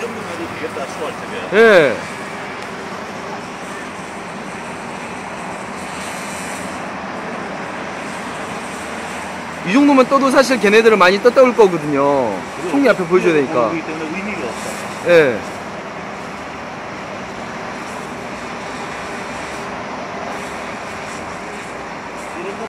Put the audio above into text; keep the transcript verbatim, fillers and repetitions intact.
정도면 해도 되겠다, 수월 때문에. 예. 이 정도면 떠도 사실 걔네들은 많이 떴다 올 거거든요. 총리 앞에 보여줘야 되니까. 그렇기 때문에 의미가 없어. 예.